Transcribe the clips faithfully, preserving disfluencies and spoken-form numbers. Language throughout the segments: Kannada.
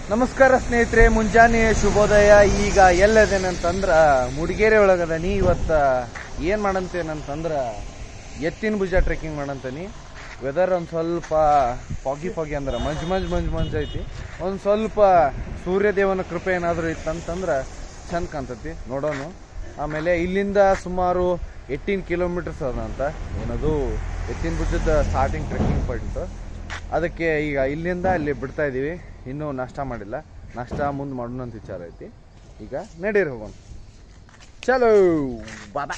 ನಮಸ್ಕಾರ ಸ್ನೇಹಿತರೆ, ಮುಂಜಾನೆ ಶುಭೋದಯ. ಈಗ ಎಲ್ಲದೇನಂತಂದ್ರ ಮುಡಿಗೇರಿ ಒಳಗದನಿ. ಇವತ್ತು ಏನು ಮಾಡಂತೇನಂತಂದ್ರ ಎತ್ತಿನ ಭುಜ ಟ್ರೆಕ್ಕಿಂಗ್ ಮಾಡಂತನಿ. ವೆದರ್ ಒಂದು ಸ್ವಲ್ಪ ಫಾಗಿ ಫಾಗಿ ಅಂದ್ರೆ ಮಂಜು ಮಂಜು ಮಂಜು ಮಂಜು ಐತಿ. ಒಂದು ಸ್ವಲ್ಪ ಸೂರ್ಯದೇವನ ಕೃಪೆ ಏನಾದರೂ ಇತ್ತಂತಂದ್ರೆ ಚಂದ ಕಾಣ್ತತಿ, ನೋಡೋಣ. ಆಮೇಲೆ ಇಲ್ಲಿಂದ ಸುಮಾರು ಏಯ್ಟೀನ್ ಕಿಲೋಮೀಟರ್ಸ್ ಅದಂತ ಏನದು ಎತ್ತಿನ ಭುಜದ ಸ್ಟಾರ್ಟಿಂಗ್ ಟ್ರೆಕ್ಕಿಂಗ್ ಪಾಯಿಂಟ್. ಅದಕ್ಕೆ ಈಗ ಇಲ್ಲಿಂದ ಅಲ್ಲಿ ಬಿಡ್ತಾ ಇದ್ದೀವಿ. ಇನ್ನೂ ನಾಷ್ಟ ಮಾಡಿಲ್ಲ, ನಾಷ್ಟ ಮುಂದೆ ಮಾಡೋಣ ಅಂತ ವಿಚಾರ ಐತಿ. ಈಗ ನಡೀರಿ ಹೋಗೋಣ, ಚಲೋ ಬಾಬಾ.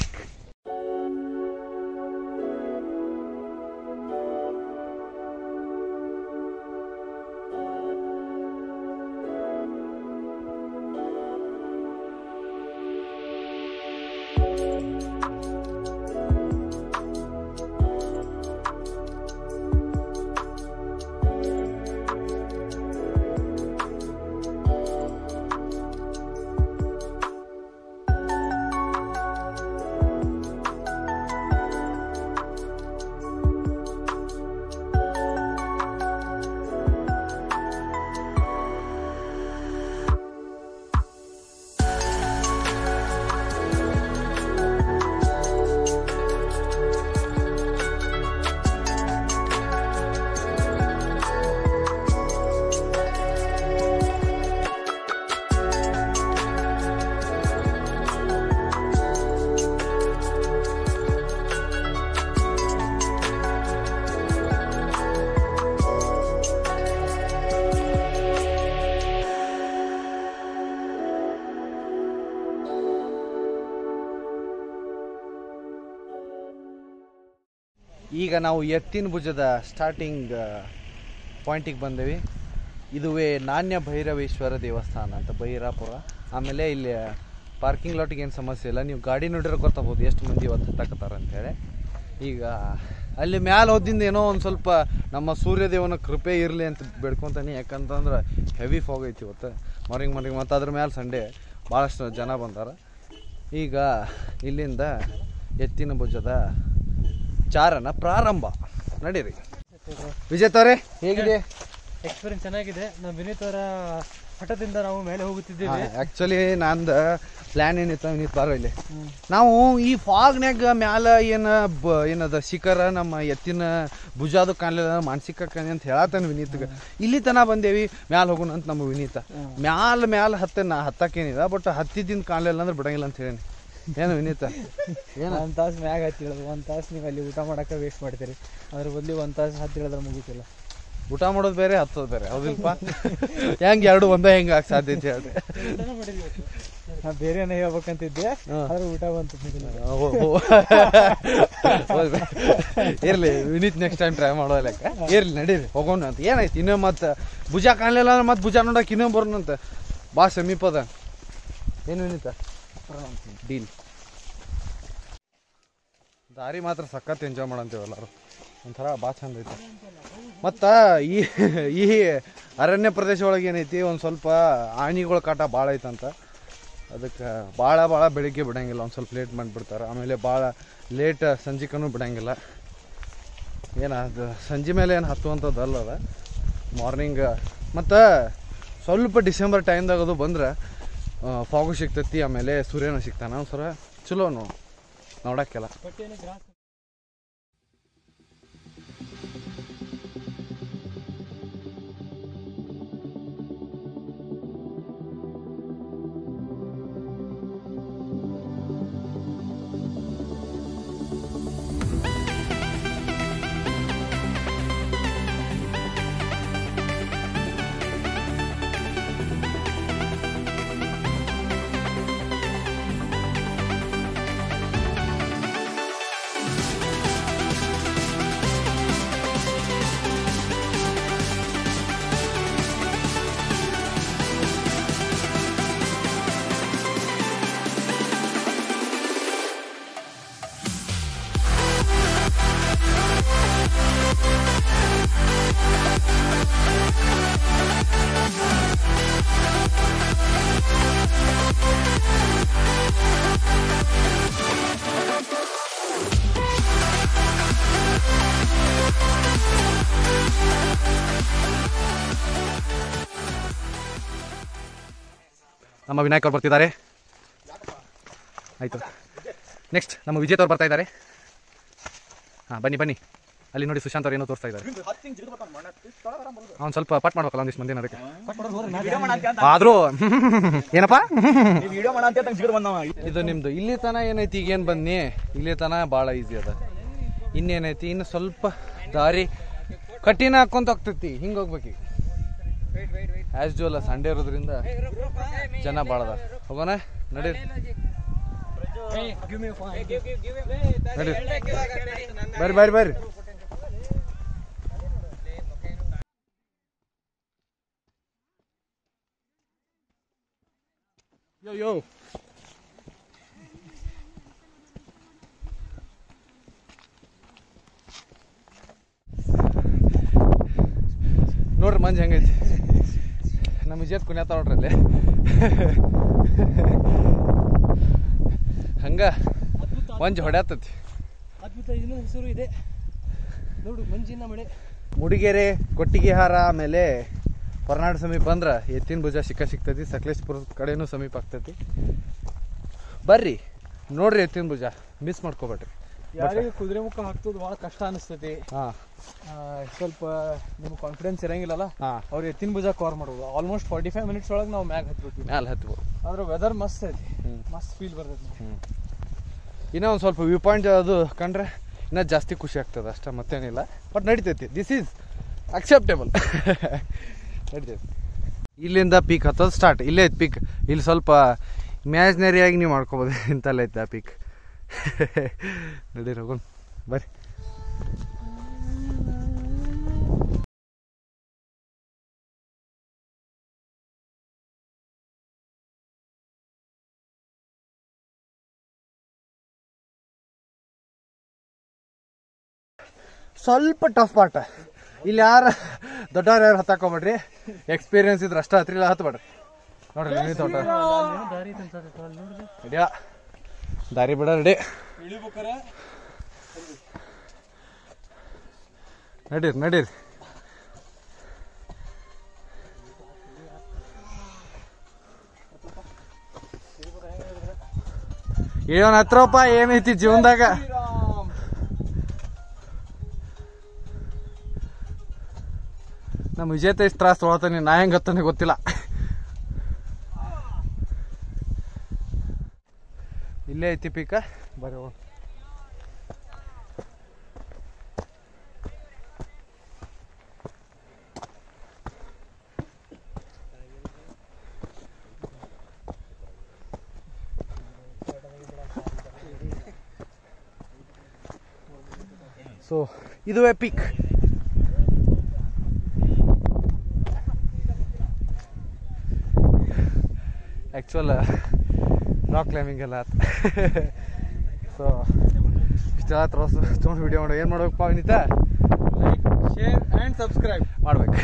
ಈಗ ನಾವು ಎತ್ತಿನ ಭುಜದ ಸ್ಟಾರ್ಟಿಂಗ್ ಪಾಯಿಂಟಿಗೆ ಬಂದೇವಿ. ಇದುವೇ ನಾಣ್ಯ ಭೈರವೇಶ್ವರ ದೇವಸ್ಥಾನ ಅಂತ, ಭೈರಾಪುರ. ಆಮೇಲೆ ಇಲ್ಲಿ ಪಾರ್ಕಿಂಗ್ ಲಾಟಿಗೆ ಏನು ಸಮಸ್ಯೆ ಇಲ್ಲ, ನೀವು ಗಾಡಿ ನೋಡಿರೋ ಗೊತ್ತಾಗ್ಬೋದು ಎಷ್ಟು ಮಂದಿ ಇವತ್ತು ಹತ್ತಾಕತ್ತಾರ ಅಂತೇಳಿ. ಈಗ ಅಲ್ಲಿ ಮ್ಯಾಲೆ ಹೋದಿಂದ ಏನೋ ಒಂದು ಸ್ವಲ್ಪ ನಮ್ಮ ಸೂರ್ಯದೇವನ ಕೃಪೆ ಇರಲಿ ಅಂತ ಬೇಡ್ಕೊತಾನೆ. ಯಾಕಂತಂದ್ರೆ ಹೆವಿ ಫಾಗ್ ಐತಿ ಇವತ್ತು ಮಾರ್ನಿಂಗ್ ಮಾರ್ನಿಂಗ್. ಮತ್ತು ಅದ್ರ ಮ್ಯಾಲೆ ಸಂಡೇ ಭಾಳಷ್ಟು ಜನ ಬಂದಾರ. ಈಗ ಇಲ್ಲಿಂದ ಎತ್ತಿನ ಭುಜದ ಚಾರಣ ಪ್ರಾರಂಭ. ನಡೀರಿ. ವಿಜೇತ್ ಅವರೇ, ಹೇಗಿದೆ ಎಕ್ಸ್ಪೀರಿಯನ್ಸ್? ಚೆನ್ನಾಗಿದೆ. ನಾವು ವಿನೀತ್ ಅವರ ಹಠದಿಂದ ನಾವು ಮೇಲೆ ಹೋಗುತ್ತಿದ್ದೇವೆ. ಆಕ್ಚುಲಿ ನಂದು ಪ್ಲಾನ್ ಏನಿತ್ತು, ವಿನೀತ್ ಬಾರ ಇಲ್ಲಿ ನಾವು ಈ ಫಾಗ್ನ್ಯಾಗ ಮ್ಯಾಲ ಏನ ಏನದ ಶಿಖರ ನಮ್ಮ ಎತ್ತಿನ ಭುಜಾದು ಕಾಣಲಿಲ್ಲ, ಮಾನಸಿಕ ಕಾಣಿ ಅಂತ ಹೇಳತ್ತಾನೆ ವಿನೀತ್ಗೆ. ಇಲ್ಲಿ ತನ ಬಂದೇವಿ, ಮ್ಯಾಲ ಹೋಗೋಣ ಅಂತ ನಮ್ಮ ವಿನೀತ. ಮ್ಯಾಲ ಮ್ಯಾಲ ಹತ್ತ ನಾ ಹತ್ತಕ್ಕೇನಿಲ್ಲ, ಬಟ್ ಹತ್ತಿದ್ದಿಂದ ಕಾಣಲಿಲ್ಲ ಅಂದ್ರೆ ಬಿಡಂಗಿಲ್ಲ ಅಂತ ಹೇಳಿ. ಏನು ವಿನೀತ, ಏನು ಒಂದು ತಾಸು ಮ್ಯಾಗ ಹತ್ತಿಳೋದು, ಒಂದು ತಾಸು ನೀವು ಅಲ್ಲಿ ಊಟ ಮಾಡೋಕೆ ವೇಸ್ಟ್ ಮಾಡ್ತೀರಿ. ಅದ್ರ ಬದಲಿ ಒಂದು ತಾಸು ಹತ್ತಿಳಿದ್ರೆ ಮುಗಿತಿಲ್ಲ. ಊಟ ಮಾಡೋದು ಬೇರೆ, ಹತ್ತೋದು ಬೇರೆ, ಹೌದಿಲ್ಪ? ಹೆಂಗೆ ಎರಡು ಒಂದೇ ಹೆಂಗೆ ಆಗ ಸಾಧ್ಯತೆ ಹೇಳ್ರಿ. ನಾ ಬೇರೆ ಏನೋ ಹೇಳ್ಬೇಕಂತಿದ್ದೆ, ಆದ್ರೆ ಊಟ ಬಂತು. ಇರ್ಲಿ ವಿನೀತ್, ನೆಕ್ಸ್ಟ್ ಟೈಮ್ ಟ್ರೈ ಮಾಡೋ ಲೆಕ್ಕ. ಇರ್ಲಿ, ನಡೀರಿ ಹೋಗೋಣ ಅಂತ. ಏನಾಯ್ತು ಇನ್ನೂ ಮತ್ತೆ ಭುಜ ಕಾಣಲಿಲ್ಲ ಅಂದ್ರೆ ಮತ್ತೆ ಭುಜ ನೋಡಕ್ಕೆ ಇನ್ನೂ ಬರೋಣಂತ. ಬಾ ಸಮೀಪದ. ಏನು ವಿನೀತ, ಡೀಲ್. ದಾರಿ ಮಾತ್ರ ಸಖತ್ ಎಂಜಾಯ್ ಮಾಡಂತೀವಿ ಎಲ್ಲರೂ, ಒಂಥರ ಭಾಳ ಚಂದ ಐತಿ. ಮತ್ತು ಈ ಈ ಅರಣ್ಯ ಪ್ರದೇಶ ಒಳಗೆ ಏನೈತಿ, ಒಂದು ಸ್ವಲ್ಪ ಆನೆಗಳ ಕಾಟ ಭಾಳ ಐತಂತ. ಅದಕ್ಕೆ ಭಾಳ ಭಾಳ ಬೆಳಿಗ್ಗೆ ಬಿಡೋಂಗಿಲ್ಲ, ಒಂದು ಸ್ವಲ್ಪ ಲೇಟ್ ಮಾಡಿಬಿಡ್ತಾರೆ. ಆಮೇಲೆ ಭಾಳ ಲೇಟ್ ಸಂಜೆಕೂ ಬಿಡೋಂಗಿಲ್ಲ. ಏನು ಅದು ಸಂಜೆ ಮೇಲೆ ಏನು ಹತ್ತುವಂಥದ್ದು ಅಲ್ಲದ, ಮಾರ್ನಿಂಗ್. ಮತ್ತು ಸ್ವಲ್ಪ ಡಿಸೆಂಬರ್ ಟೈಮ್ದಾಗ ಅದು ಬಂದ್ರೆ ಫಾಗು ಸಿಗ್ತೈತಿ, ಆಮೇಲೆ ಸೂರ್ಯನ ಸಿಗ್ತಾನೆ. ಒಂದ್ಸರ ಚಲೋ ನೋ ನೋಡೋಕ್ಕೆಲ್ಲ. ನಮ್ಮ ವಿನಾಯಕ್ ಅವ್ರು ಬರ್ತಿದ್ದಾರೆ. ಆಯಿತು, ನೆಕ್ಸ್ಟ್ ನಮ್ಮ ವಿಜೇತ್ ಅವ್ರು ಬರ್ತಾ ಇದ್ದಾರೆ. ಹಾಂ ಬನ್ನಿ ಬನ್ನಿ, ಅಲ್ಲಿ ನೋಡಿ ಸುಶಾಂತ್ ಅವ್ರು ಏನೋ ತೋರಿಸ್ತಾ ಇದ್ದಾರೆ. ಅವ್ನು ಸ್ವಲ್ಪ ಪಟ್ ಮಾಡ್ಬೇಕಲ್ಲ ಒಂದಿಷ್ಟು ಮಂದಿನ, ಅದಕ್ಕೆ ಆದರೂ ಏನಪ್ಪ ಇದು ನಿಮ್ಮದು ಇಲ್ಲಿ ತನ ಏನೈತಿ, ಈಗೇನು ಬನ್ನಿ ಇಲ್ಲಿ ತನ ಭಾಳ ಈಸಿ ಅದ. ಇನ್ನೇನೈತಿ, ಇನ್ನು ಸ್ವಲ್ಪ ದಾರಿ ಕಠಿಣ ಹಾಕೊಂತ ಹೋಗ್ತೈತಿ, ಹಿಂಗೆ ಹೋಗ್ಬೇಕು. ಆ್ಯಸ್ ಜೋಲ ಸಂಡೇ ಇರೋದ್ರಿಂದ ಜನ ಭಾಳ ಅದ. ಹೋಗೋಣ ನಡೀರಿ ನಡೀರಿ, ಬರ್ರಿ ಬರ್ರಿ ಬರ್ರಿ. ಯೋ ಯೋ ನೋಡ್ರಿ ಮಂಜ್ ಹೆಂಗೈತಿ. ನಮ್ಮ ವಿಜಯತ್ ಕುಣ್ಯಾತ ನೋಡ್ರಿ ಅಲ್ಲಿ. ಹಂಗ ಮಂಜು ಹೊಡ್ಯಾತತಿ. ಅದ್ಭುತ ಇನ್ನೊಂದು ಹೆಸರು ಇದೆ ನೋಡು, ಮಂಜಿನ ಮಳೆ. ಮೂಡಿಗೆರೆ, ಕೊಟ್ಟಿಗೆಹಾರ, ಆಮೇಲೆ ಹೊರನಾಡು ಸಮೀಪ ಅಂದ್ರೆ ಎತ್ತಿನ ಭುಜ ಸಿಕ್ಕ ಸಿಗ್ತೈತಿ. ಸಕಲೇಶ್ಪುರ ಕಡೆನೂ ಸಮೀಪ ಆಗ್ತೈತಿ. ಬರ್ರಿ ನೋಡ್ರಿ ಎತ್ತಿನ ಭುಜ, ಮಿಸ್ ಮಾಡ್ಕೋಬೇಡ್ರಿ. ಯಾರಿಗೆ ಕುದುರೆ ಮುಖ ಹಾಕ್ತದ ಭಾಳ ಕಷ್ಟ ಅನಿಸ್ತೈತಿ. ಹಾಂ, ಸ್ವಲ್ಪ ನಿಮ್ಗೆ ಕಾನ್ಫಿಡೆನ್ಸ್ ಇರಂಗಿಲ್ಲಲ್ಲ, ಹಾಂ, ಅವ್ರು ಎತ್ತಿನ ಭುಜ ಕವರ್ ಮಾಡೋದು. ಆಲ್ಮೋಸ್ಟ್ ಫಾರ್ಟಿ ಫೈವ್ ಮಿನಿಟ್ಸ್ ಒಳಗೆ ನಾವು ಮ್ಯಾಗ ಹತ್ಬಿಟ್ವಿ. ಮ್ಯಾಲೆ ಹತ್ಬೋದು. ಆದ್ರೆ ವೆದರ್ ಮಸ್ತ್ ಐತಿ, ಮಸ್ತ್ ಫೀಲ್ ಬರ್ತೈತಿ. ಹ್ಞೂ, ಇನ್ನೂ ಒಂದು ಸ್ವಲ್ಪ ವ್ಯೂ ಪಾಯಿಂಟ್ ಅದು ಕಂಡ್ರೆ ಇನ್ನೂ ಜಾಸ್ತಿ ಖುಷಿ ಆಗ್ತದೆ ಅಷ್ಟೇ, ಮತ್ತೇನಿಲ್ಲ. ಬಟ್ ನಡಿತೈತಿ, ದಿಸ್ ಈಸ್ ಅಕ್ಸೆಪ್ಟೇಬಲ್. ನಡಿತೈತಿ. ಇಲ್ಲಿಂದ ಪೀಕ್ ಹತ್ತೋದು ಸ್ಟಾರ್ಟ್. ಇಲ್ಲೇ ಐತೆ ಪೀಕ್. ಇಲ್ಲಿ ಸ್ವಲ್ಪ ಇಮ್ಯಾಜಿನರಿಯಾಗಿ ನೀವು ಮಾಡ್ಕೋಬೋದು, ಇಂತಲ್ಲ ಐತೆ ಆ ಪೀಕ್. ನಡೀರಿ ಹೋಗೋಣ ಬರ್ರಿ. ಸ್ವಲ್ಪ ಟಫ್ ಪಾರ್ಟ್. ಇಲ್ಲಿ ಯಾರು ದೊಡ್ಡವ್ರು ಯಾರು ಹತ್ತಾಕೋಬೇಡ್ರಿ, ಎಕ್ಸ್ಪೀರಿಯನ್ಸ್ ಇದ್ರೆ ಅಷ್ಟ ಹತ್ರಿ, ಇಲ್ಲ ಹತ್ಬೇಡ್ರಿ. ನೋಡ್ರಿ ನೀನು ತೋಟ ರೆಡಿಯಾ, ದಾರಿ ಬಿಡ ರೆಡಿ. ನಡೀರಿ ನಡೀರಿ. ಏನ್ ಹತ್ರಪ್ಪ, ಏನೈತಿ ಜೀವನದಾಗ. ನಮ್ಮ ವಿಜೇತ ಇಷ್ಟು ತ್ರಾಸ ತೊಗೊಳ್ತಾನೆ, ನಾ ಹೆಂಗೆ ಹತ್ತಾನೆ ಗೊತ್ತಿಲ್ಲ. ಇಲ್ಲೇ ಐತಿ ಪೀಕ, ಬರೀ ಹೋಗೋಣ. ಸೊ ಇದುವೇ ಪೀಕ್. ಆ್ಯಕ್ಚುಲ್ ರಾಕ್ ಕ್ಲೈಂಬಿಂಗ್ ಎಲ್ಲ ಆತ. ಸೊ ಇಷ್ಟೆಲ್ಲ ತ್ರಾಸು ತೊಗೊಂಡು ವಿಡಿಯೋ ಮಾಡೋ ಏನು ಮಾಡ್ಬೇಕಪ್ಪ Vineetha? Like, share and subscribe ಮಾಡ್ಬೇಕು.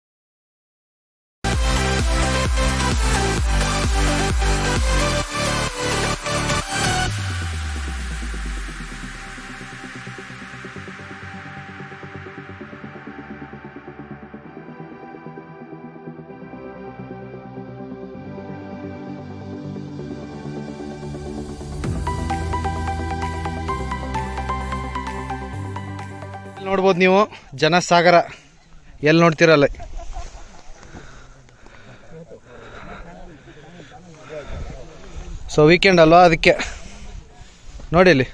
ನೋಡ್ಬೋದು ನೀವು ಜನಸಾಗರ, ಎಲ್ಲಿ ನೋಡ್ತಿರಲ್ಲ. ಸೊ ವೀಕೆಂಡ್ ಅಲ್ವಾ, ಅದಕ್ಕೆ ನೋಡಿ ಇಲ್ಲಿ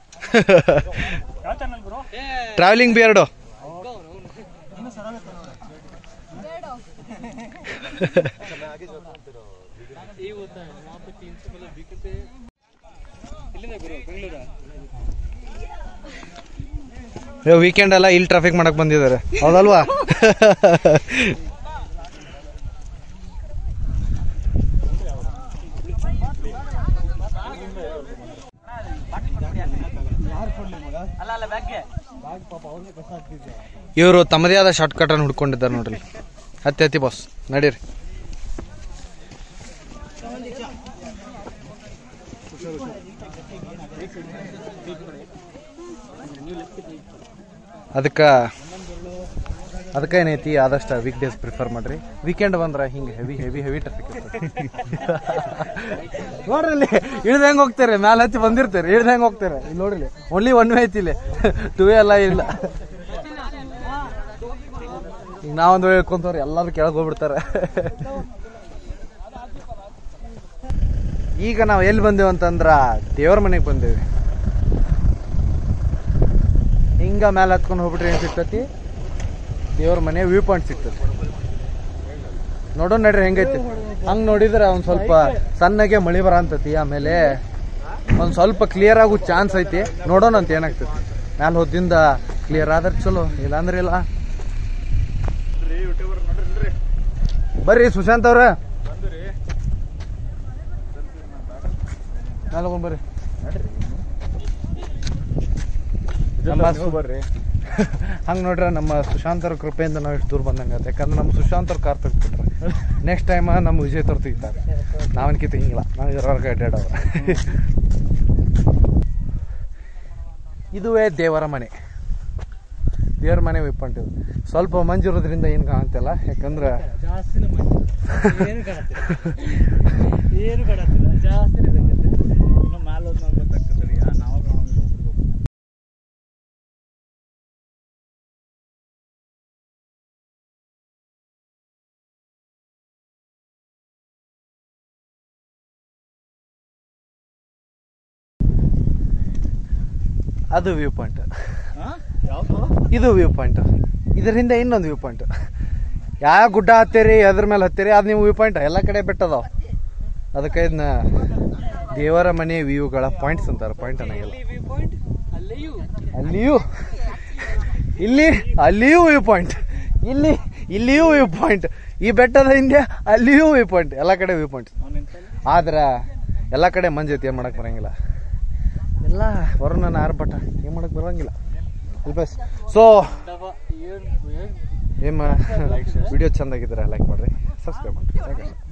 ಟ್ರಾವೆಲಿಂಗ್ ಬಿಯರ್ಡು. ವೀಕೆಂಡ್ ಅಲ್ಲ, ಇಲ್ಲಿ ಟ್ರಾಫಿಕ್ ಮಾಡಕ್ ಬಂದಿದ್ದಾರೆ, ಹೌದಲ್ವಾ? ಇವರು ತಮ್ಮದೇ ಆದ ಶಾರ್ಟ್ ಕಟ್ ಅನ್ನು ಹುಡ್ಕೊಂಡಿದ್ದಾರೆ ನೋಡ್ರಿ. ಹತ್ತಿ ಹತ್ತಿ ಬಾಸ್, ನಡೀರಿ. ಅದಕ್ಕೆ ಅದಕ್ಕೆ ಏನೈತಿ ಆದಷ್ಟು ವೀಕ್ ಡೇಸ್ ಪ್ರಿಫರ್ ಮಾಡ್ರಿ. ವೀಕೆಂಡ್ ಬಂದ್ರೆ ಹಿಂಗೆ ಹೆವಿ ಹೆವಿ ಹೆವಿ ಟ್ರಾಫಿಕ್ ಇರ್ತದೆ. ನೋಡ್ರಿ ಇಲ್ಲಿ ಇಳ್ದ ಹೆಂಗೆ ಹೋಗ್ತಾರೆ, ಮ್ಯಾಲೆ ಹಚ್ಚಿ ಬಂದಿರ್ತಾರೆ, ಇಳ್ದ ಹೆಂಗೆ ಹೋಗ್ತಾರೆ. ಇಲ್ಲಿ ನೋಡ್ರಿ ಓನ್ಲಿ ಒನ್ ವೇ ಐತಿ ಇಲ್ಲಿ, ಟೂ ವೇ ಎಲ್ಲ ಇಲ್ಲ. ಈಗ ನಾವೊಂದು ಹೇಳ್ಕೊಂತವ್ರಿ ಎಲ್ಲರೂ ಕೆಳಗೆ ಹೋಗ್ಬಿಡ್ತಾರೆ. ಈಗ ನಾವು ಎಲ್ಲಿ ಬಂದೇವು ಅಂತಂದ್ರ ದೇವ್ರ ಮನೆಗೆ ಬಂದೇವಿ. ಹಿಂಗ ಮೇಲೆ ಹತ್ಕೊಂಡು ಹೋಗ್ಬಿಟ್ರೆ ಏನು ಸಿಗ್ತತಿ, ದೇವ್ರ ಮನೆ ವ್ಯೂ ಪಾಯಿಂಟ್ ಸಿಗ್ತದೆ. ನೋಡೋಣ ನಡ್ರಿ ಹೆಂಗೈತಿ. ಹಂಗೆ ನೋಡಿದ್ರೆ ಒಂದು ಸ್ವಲ್ಪ ಸಣ್ಣಗೆ ಮಳಿ ಬರ ಅಂತತಿ, ಆಮೇಲೆ ಒಂದು ಸ್ವಲ್ಪ ಕ್ಲಿಯರ್ ಆಗೋ ಚಾನ್ಸ್ ಐತಿ. ನೋಡೋಣ ಅಂತ ಏನಾಗ್ತೈತಿ. ಮ್ಯಾಲೆ ಹೋದಿಂದ ಕ್ಲಿಯರ್ ಆದ್ರೆ ಚಲೋ, ಇಲ್ಲಾಂದ್ರೆ ಇಲ್ಲ. ಬರ್ರಿ ಸುಶಾಂತ್ ಅವ್ರ ಮ್ಯಾಲೆ ಹೋಗ್ಬ ಬರ್ರಿ. ಬರ್ರಿ ಹಂಗೆ ನೋಡ್ರೆ ನಮ್ಮ ಸುಶಾಂತರ ಕೃಪೆಯಿಂದ ನಾವು ಎಷ್ಟು ದೂರ ಬಂದಂಗೆ ಆಗುತ್ತೆ. ಯಾಕಂದ್ರೆ ನಮ್ಮ ಸುಶಾಂತರ ಕಾರ್ ತೆಗ್ದ್ಬಿಟ್ರೆ ನೆಕ್ಸ್ಟ್ ಟೈಮ್ ನಮ್ಮ ವಿಜಯ್ ತವ್ರು ತೆಗಿತಾರೆ. ನಾವನ್ಕಿ ತೆಗಿಂಗಿಲ್ಲ, ನಾವು ಇರೋರ್ಗೆ ಅಡ್ಡಾಡವ. ಇದುವೇ ದೇವರ ಮನೆ. ದೇವರ ಮನೆ ವಿಪ್ಪಂಟು ಸ್ವಲ್ಪ ಮಂಜಿರೋದ್ರಿಂದ ಏನು ಕಾಣಂತಿಲ್ಲ, ಯಾಕಂದ್ರೆ ಜಾಸ್ತಿನ ಏನು ಕಾಣತ್ತಿಲ್ಲ, ಏನು ಕಾಣತ್ತಿಲ್ಲ, ಜಾಸ್ತಿ ಇದೆ. ಇನ್ನು ಮ್ಯಾಲ ಹೋದ್ ನಾವು ಗೊತ್ತಾಗ್ತದೆ ನಾವು ಕಾಣೋದಿಲ್ಲ. ಅದು ವ್ಯೂ ಪಾಯಿಂಟ್, ಇದು ವ್ಯೂ ಪಾಯಿಂಟ್. ಇದರಿಂದ ಇನ್ನೊಂದು ವ್ಯೂ ಪಾಯಿಂಟ್. ಯಾವ ಗುಡ್ಡ ಹತ್ತೀರಿ, ಅದ್ರ ಮೇಲೆ ಹತ್ತೀರಿ, ಅದು ನೀವು ವ್ಯೂ ಪಾಯಿಂಟ್. ಎಲ್ಲ ಕಡೆ ಬೆಟ್ಟದಾವ, ಅದಕ್ಕೆ ಇದನ್ನ ದೇವರ ಮನೆ ವ್ಯೂಗಳ ಪಾಯಿಂಟ್ಸ್ ಅಂತಾರೆ. ಪಾಯಿಂಟ್ ಅನ್ನಂಗಿಲ್ಲ. ಅಲ್ಲಿಯೂ ಇಲ್ಲಿ ಅಲ್ಲಿಯೂ ವ್ಯೂ ಪಾಯಿಂಟ್, ಇಲ್ಲಿ ಇಲ್ಲಿಯೂ ವ್ಯೂ ಪಾಯಿಂಟ್, ಈ ಬೆಟ್ಟದ ಹಿಂದೆ ಅಲ್ಲಿಯೂ ವ್ಯೂ ಪಾಯಿಂಟ್. ಎಲ್ಲ ಕಡೆ ವ್ಯೂ ಪಾಯಿಂಟ್. ಆದ್ರೆ ಎಲ್ಲ ಕಡೆ ಮಂಜೈತಿ, ಏನು ಮಾಡಕ್ ಬರಂಗಿಲ್ಲ. ಎಲ್ಲ ವರುಣನ ಆರ್ಭಟ, ಏನು ಮಾಡಕ್ ಬರಂಗಿಲ್ಲ. ಬಸ್ ಸೊ ಏಮ ವಿಡಿಯೋ ಚಂದಾಗಿದ್ರೆ ಲೈಕ್ ಮಾಡ್ರಿ, ಸಬ್ಸ್ಕ್ರೈಬ್ ಮಾಡ್ರಿ. ಸಾಕಷ್ಟು.